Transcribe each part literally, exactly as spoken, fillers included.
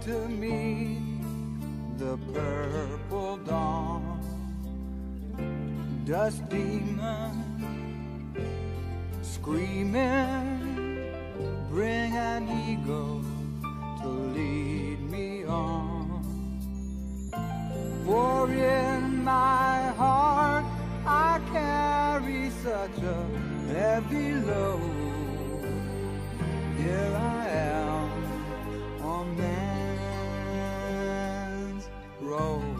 to meet the purple dawn. Dust demon screaming, bring an eagle to lead me on. For in my heart I carry such a heavy load. Here I am on man's road,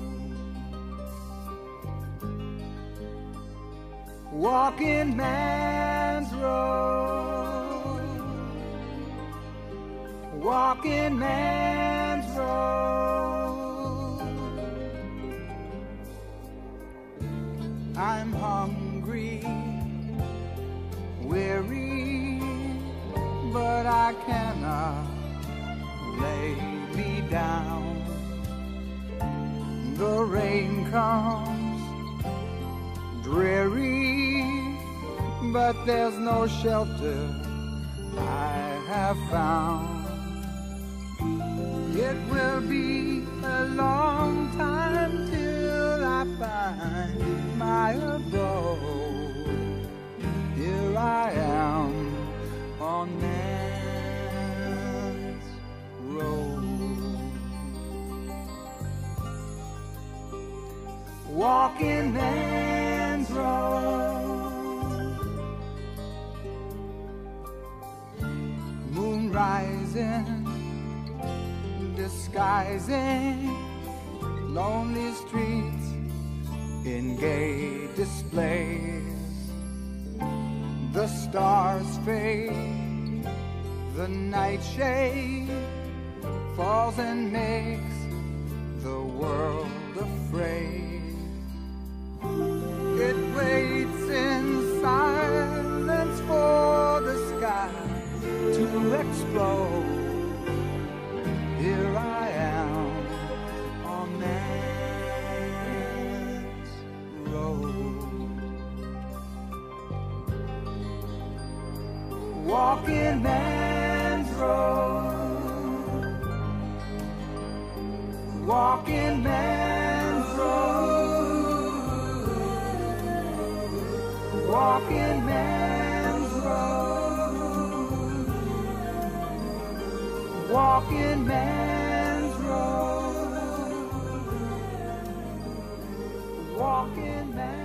walking man's road, walking man's road. I'm hungry, weary, but I cannot lay me down. The rain comes dreary, but there's no shelter I have found. It will be a long time till I find my abode. Here I am on man's road, walking man's road. Moon rising, disguising lonely streets in gay displays. The stars fade, the nightshade falls and makes the world afraid. It waits in silence for the sky to explode. Here I am on man's road, walking man's road, walking man's road, walking man's road, walking man's road, walking man's road.